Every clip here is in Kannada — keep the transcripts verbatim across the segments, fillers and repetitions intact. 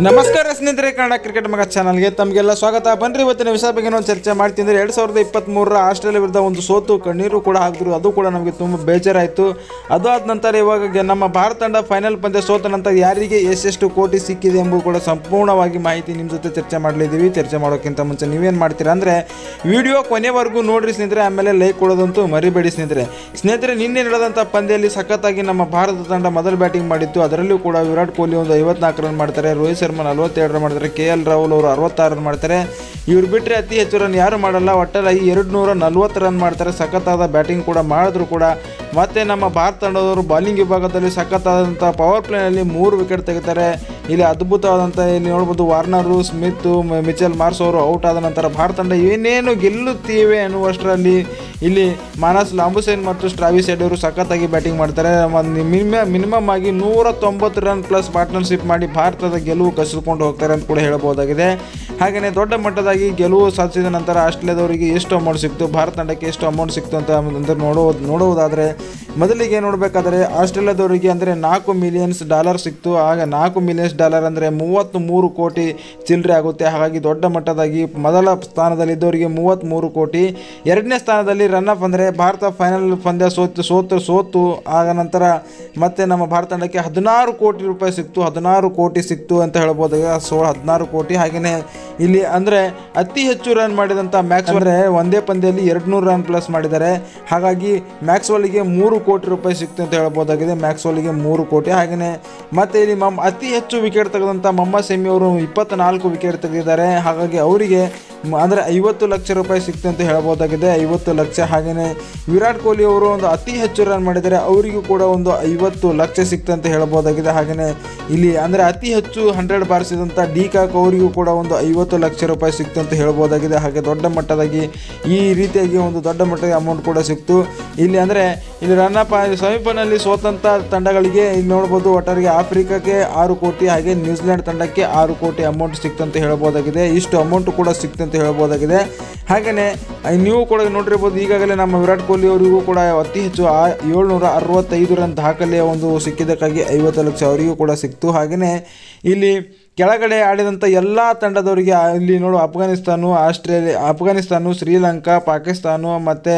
ನಮಸ್ಕಾರ ಸ್ನೇಹಿತರೆ, ಕನ್ನಡ ಕ್ರಿಕೆಟ್ ಮಗ ಚಾನಲ್ಗೆ ತಮಗೆಲ್ಲ ಸ್ವಾಗತ. ಬನ್ರಿ ಇವತ್ತಿನ ವಿಷಯ ಬಗ್ಗೆ ಒಂದು ಚರ್ಚೆ ಮಾಡ್ತೀನಿ. ಅಂದರೆ ಎರಡು ಸಾವಿರದ ಇಪ್ಪತ್ತ್ಮೂರರ ಆಸ್ಟ್ರೇಲಿಯಾ ವಿರುದ್ಧ ಒಂದು ಸೋತು ಕಣ್ಣೀರು ಕೂಡ ಹಾಕಿದ್ರು. ಅದು ಕೂಡ ನಮಗೆ ತುಂಬ ಬೇಜಾರಾಯಿತು. ಅದು ಆದ ನಂತರ ಇವಾಗ ನಮ್ಮ ಭಾರತ ತಂಡ ಫೈನಲ್ ಪಂದ್ಯ ಸೋತ ನಂತರ ಯಾರಿಗೆ ಎಷ್ಟೆಷ್ಟು ಕೋಟಿ ಸಿಕ್ಕಿದೆ ಎಂಬುದು ಕೂಡ ಸಂಪೂರ್ಣವಾಗಿ ಮಾಹಿತಿ ನಿಮ್ಮ ಜೊತೆ ಚರ್ಚೆ ಮಾಡಲಿದ್ದೀವಿ. ಚರ್ಚೆ ಮಾಡೋಕ್ಕಿಂತ ಮುಂಚೆ ನೀವೇನು ಮಾಡ್ತೀರಾ ಅಂದರೆ ವಿಡಿಯೋ ಕೊನೆವರೆಗೂ ನೋಡಿರಿ ಸ್ನೇಹಿತರೆ, ಆಮೇಲೆ ಲೈಕ್ ಕೊಡೋದಂತೂ ಮರಿಬೇಡಿ ಸ್ನೇಹಿತರೆ. ಸ್ನೇಹಿತರೆ, ನಿನ್ನೆ ನಡೆದಂಥ ಪಂದ್ಯದಲ್ಲಿ ಸಖತ್ತಾಗಿ ನಮ್ಮ ಭಾರತ ತಂಡ ಮೊದಲು ಬ್ಯಾಟಿಂಗ್ ಮಾಡಿತ್ತು. ಅದರಲ್ಲೂ ಕೂಡ ವಿರಾಟ್ ಕೊಹ್ಲಿ ಒಂದು ಐವತ್ನಾಲ್ಕು ರನ್ ಮಾಡ್ತಾರೆ, ರೋಹಿತ್ ಶರ್ಮಾ ನಲವತ್ತೆರಡು ರನ್ ಮಾಡ್ತಾರೆ, ಕೆ ಎಲ್ ರಾಹುಲ್ ಅವರು ಅರವತ್ತಾರು ರನ್ ಮಾಡ್ತಾರೆ. ಇವ್ರು ಬಿಟ್ಟರೆ ಅತಿ ಹೆಚ್ಚು ರನ್ ಯಾರು ಮಾಡಲ್ಲ. ಒಟ್ಟಾಗಿ ಎರಡು ನೂರ ನಲ್ವತ್ತು ರನ್ ಮಾಡ್ತಾರೆ. ಸಖತ್ತಾದ ಬ್ಯಾಟಿಂಗ್ ಕೂಡ ಮಾಡಿದ್ರು ಕೂಡ. ಮತ್ತು ನಮ್ಮ ಭಾರತ ತಂಡದವರು ಬಾಲಿಂಗ್ ವಿಭಾಗದಲ್ಲಿ ಸಖತ್ತಾದಂಥ ಪವರ್ ಪ್ಲೇನಲ್ಲಿ ಮೂರು ವಿಕೆಟ್ ತೆಗಿತಾರೆ. ಇಲ್ಲಿ ಅದ್ಭುತವಾದಂಥ ಇಲ್ಲಿ ನೋಡ್ಬೋದು ವಾರ್ನರು, ಸ್ಮಿತ್ತು, ಮಿಚೆಲ್ ಮಾರ್ಸ್ ಅವರು ಔಟ್ ಆದ ನಂತರ ಭಾರತ ತಂಡ ಏನೇನು ಗೆಲ್ಲುತ್ತೀವೆ ಅನ್ನುವಷ್ಟರಲ್ಲಿ ಇಲ್ಲಿ ಮಾನಸ್ ಲಾಂಬುಸೇನ್ ಮತ್ತು ಟ್ರಾವಿಸ್ ಹೆಡ್ ಅವರು ಸಖತ್ತಾಗಿ ಬ್ಯಾಟಿಂಗ್ ಮಾಡ್ತಾರೆ. ಮಿನಿಮಮ್ ಮಿನಿಮಮ್ ಆಗಿ ನೂರ ತೊಂಬತ್ತು ರನ್ ಪ್ಲಸ್ ಪಾರ್ಟ್ನರ್ಶಿಪ್ ಮಾಡಿ ಭಾರತದ ಗೆಲುವು ಕಸಿದುಕೊಂಡು ಹೋಗ್ತಾರೆ ಅಂತ ಕೂಡ ಹೇಳಬಹುದಾಗಿದೆ. ಹಾಗೆಯೇ ದೊಡ್ಡ ಮಟ್ಟದಾಗಿ ಗೆಲುವು ಸಾಧಿಸಿದ ನಂತರ ಆಸ್ಟ್ರೇಲಿಯಾದವರಿಗೆ ಎಷ್ಟು ಅಮೌಂಟ್ ಸಿಕ್ತು, ಭಾರತ ತಂಡಕ್ಕೆ ಎಷ್ಟು ಅಮೌಂಟ್ ಸಿಕ್ತು ಅಂತ ಅಂದರೆ ನೋಡೋ ನೋಡುವುದಾದರೆ ಮೊದಲಿಗೆ ನೋಡಬೇಕಾದ್ರೆ ಆಸ್ಟ್ರೇಲಿಯಾದವರಿಗೆ ಅಂದರೆ ನಾಲ್ಕು ಮಿಲಿಯನ್ಸ್ ಡಾಲರ್ ಸಿಕ್ತು. ಆಗ ನಾಲ್ಕು ಮಿಲಿಯನ್ಸ್ ಡಾಲರ್ ಅಂದರೆ ಮೂವತ್ತ್ ಮೂರು ಕೋಟಿ ಚಿಲ್ಲರೆ ಆಗುತ್ತೆ. ಹಾಗಾಗಿ ದೊಡ್ಡ ಮಟ್ಟದಾಗಿ ಮೊದಲ ಸ್ಥಾನದಲ್ಲಿದ್ದವರಿಗೆ ಮೂವತ್ತ್ಮೂರು ಕೋಟಿ. ಎರಡನೇ ಸ್ಥಾನದಲ್ಲಿ ರನ್ ಅಪ್ ಅಂದರೆ ಭಾರತ ಫೈನಲ್ ಪಂದ್ಯ ಸೋತು ಸೋತು ಸೋತು ಆಗ ನಂತರ ಮತ್ತೆ ನಮ್ಮ ಭಾರತ ತಂಡಕ್ಕೆ ಹದಿನಾರು ಕೋಟಿ ರೂಪಾಯಿ ಸಿಕ್ತು. ಹದಿನಾರು ಕೋಟಿ ಸಿಕ್ತು ಅಂತ ಹೇಳ್ಬೋದು. ಸೊ ಹದಿನಾರು ಕೋಟಿ. ಹಾಗೆಯೇ ಇಲ್ಲಿ ಅಂದರೆ ಅತಿ ಹೆಚ್ಚು ರನ್ ಮಾಡಿದಂಥ ಮ್ಯಾಕ್ಸ್ ಅಂದರೆ ಒಂದೇ ಪಂದ್ಯದಲ್ಲಿ ಎರಡು ನೂರು ರನ್ ಪ್ಲಸ್ ಮಾಡಿದ್ದಾರೆ. ಹಾಗಾಗಿ ಮ್ಯಾಕ್ಸ್ವೆಲ್ಗೆ ಮೂರು ಕೋಟಿ ರೂಪಾಯಿ ಸಿಕ್ತು ಅಂತ ಹೇಳ್ಬೋದಾಗಿದೆ. ಮ್ಯಾಕ್ಸ್ವೆಲ್ಗೆ ಮೂರು ಕೋಟಿ. ಹಾಗೆಯೇ ಮತ್ತು ಇಲ್ಲಿ ಮಮ್ ಅತಿ ಹೆಚ್ಚು ವಿಕೆಟ್ ತೆಗೆದಂಥ ಮೊಹಮ್ಮದ್ ಶಮಿ ಅವರು ಇಪ್ಪತ್ತ್ನಾಲ್ಕು ವಿಕೆಟ್ ತೆಗೆದಿದ್ದಾರೆ. ಹಾಗಾಗಿ ಅವರಿಗೆ ಅಂದರೆ ಐವತ್ತು ಲಕ್ಷ ರೂಪಾಯಿ ಸಿಕ್ತು ಅಂತ ಹೇಳ್ಬೋದಾಗಿದೆ. ಐವತ್ತು ಲಕ್ಷ. ಹಾಗೆಯೇ ವಿರಾಟ್ ಕೊಹ್ಲಿ ಅವರು ಒಂದು ಅತಿ ಹೆಚ್ಚು ರನ್ ಮಾಡಿದ್ದಾರೆ. ಅವರಿಗೂ ಕೂಡ ಒಂದು ಐವತ್ತು ಲಕ್ಷ ಸಿಕ್ತು ಅಂತ ಹೇಳ್ಬೋದಾಗಿದೆ. ಹಾಗೆಯೇ ಇಲ್ಲಿ ಅಂದರೆ ಅತಿ ಹೆಚ್ಚು ಹಂಡ್ರೆಡ್ ಬಾರಿಸಿದಂಥ ಡಿ ಕಾಕ್ ಅವರಿಗೂ ಕೂಡ ಒಂದು ಐವತ್ತು ಲಕ್ಷ ರೂಪಾಯಿ ಸಿಕ್ತು ಅಂತ ಹೇಳ್ಬೋದಾಗಿದೆ. ಹಾಗೆ ದೊಡ್ಡ ಮಟ್ಟದಾಗಿ ಈ ರೀತಿಯಾಗಿ ಒಂದು ದೊಡ್ಡ ಮಟ್ಟದ ಅಮೌಂಟ್ ಕೂಡ ಸಿಕ್ತು. ಇಲ್ಲಿ ಅಂದರೆ ಇಲ್ಲಿ ರನ್ ಅಪ್ ಸೆಮಿಫೈನಲ್ ಸೋತಂಥ ತಂಡಗಳಿಗೆ ಇಲ್ಲಿ ನೋಡ್ಬೋದು. ಒಟ್ಟಾರೆ ಆಫ್ರಿಕಾಕ್ಕೆ ಆರು ಕೋಟಿ, ಹಾಗೆ ನ್ಯೂಜಿಲೆಂಡ್ ತಂಡಕ್ಕೆ ಆರು ಕೋಟಿ ಅಮೌಂಟ್ ಸಿಕ್ತು ಅಂತ ಹೇಳ್ಬೋದಾಗಿದೆ. ಇಷ್ಟು ಅಮೌಂಟ್ ಕೂಡ ಸಿಕ್ತು ಅಂತ ಹೇಳ್ಬೋದಾಗಿದೆ. ಹಾಗೆಯೇ ನೀವು ಕೂಡ ನೋಡಿರ್ಬೋದು, ಈಗಾಗಲೇ ನಮ್ಮ ವಿರಾಟ್ ಕೊಹ್ಲಿ ಅವರಿಗೂ ಕೂಡ ಅತಿ ಹೆಚ್ಚು ಆ ಏಳ್ನೂರ ಅರವತ್ತೈದು ರನ್ ದಾಖಲೆಯ ಒಂದು ಸಿಕ್ಕಿದ್ದಕ್ಕಾಗಿ ಐವತ್ತು ಲಕ್ಷ ಅವರಿಗೂ ಕೂಡ ಸಿಕ್ತು. ಹಾಗೆಯೇ ಇಲ್ಲಿ ಕೆಳಗಡೆ ಆಡಿದಂಥ ಎಲ್ಲ ತಂಡದವರಿಗೆ ಇಲ್ಲಿ ನೋಡು ಅಫ್ಘಾನಿಸ್ತಾನ, ಆಸ್ಟ್ರೇಲಿಯಾ, ಅಫ್ಘಾನಿಸ್ತಾನ, ಶ್ರೀಲಂಕಾ, ಪಾಕಿಸ್ತಾನ ಮತ್ತು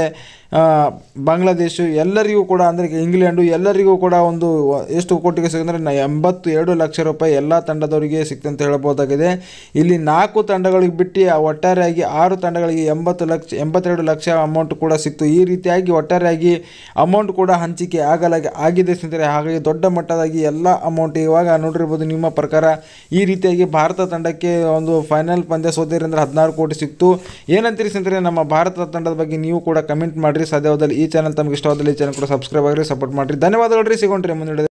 ಬಾಂಗ್ಲಾದೇಶ ಎಲ್ಲರಿಗೂ ಕೂಡ ಅಂದರೆ ಇಂಗ್ಲೆಂಡು ಎಲ್ಲರಿಗೂ ಕೂಡ ಒಂದು ಎಷ್ಟು ಕೋಟಿಗೆ ಸಿಕ್ಕಂದರೆ ಎಂಬತ್ತು ಎರಡು ಲಕ್ಷ ರೂಪಾಯಿ ಎಲ್ಲ ತಂಡದವರಿಗೆ ಸಿಕ್ತಂತ ಹೇಳ್ಬೋದಾಗಿದೆ. ಇಲ್ಲಿ ನಾಲ್ಕು ತಂಡಗಳಿಗೆ ಬಿಟ್ಟು ಒಟ್ಟಾರೆಯಾಗಿ ಆರು ತಂಡಗಳಿಗೆ ಎಂಬತ್ತು ಲಕ್ಷ ಎಂಬತ್ತೆರಡು ಲಕ್ಷ ಅಮೌಂಟ್ ಕೂಡ ಸಿಕ್ತು. ಈ ರೀತಿಯಾಗಿ ಒಟ್ಟಾರೆಯಾಗಿ ಅಮೌಂಟ್ ಕೂಡ ಹಂಚಿಕೆ ಆಗಲಾಗಿ ಆಗಿದೆ ಸ್ನೇಹಿತರೆ. ಹಾಗಾಗಿ ದೊಡ್ಡ ಮಟ್ಟದಾಗಿ ಎಲ್ಲ ಅಮೌಂಟ್ ಇವಾಗ ನೋಡಿರ್ಬೋದು. ನಿಮ್ಮ ಪ್ರಕಾರ ಈ ರೀತಿಯಾಗಿ ಭಾರತ ತಂಡಕ್ಕೆ ಒಂದು ಫೈನಲ್ ಪಂದ್ಯ ಸೋತಿದ್ರೆ ಹದಿನಾರು ಕೋಟಿ ಸಿಕ್ತು. ಏನಂತೀರಿ ಸ್ನೇಹಿತರೆ? ನಮ್ಮ ಭಾರತ ತಂಡದ ಬಗ್ಗೆ ನೀವು ಕೂಡ ಕಮೆಂಟ್ ಮಾಡಿರಿ. ಸಾಧ್ಯವಾದಲ್ಲಿ ಈ ಚಾನಲ್ ತಮಗೆ ಇಷ್ಟವಾದಲ್ಲಿ ಈ ಚಾನಲ್ ಕೂಡ ಸಬ್ಸ್ಕ್ರೈಬ್ ಆಗಿರಿ, ಸಪೋರ್ಟ್ ಮಾಡಿರಿ. ಧನ್ಯವಾದಗಳು ರೀ. ಸಿಗೋಣ್ರಿ ಮುಂದೆ.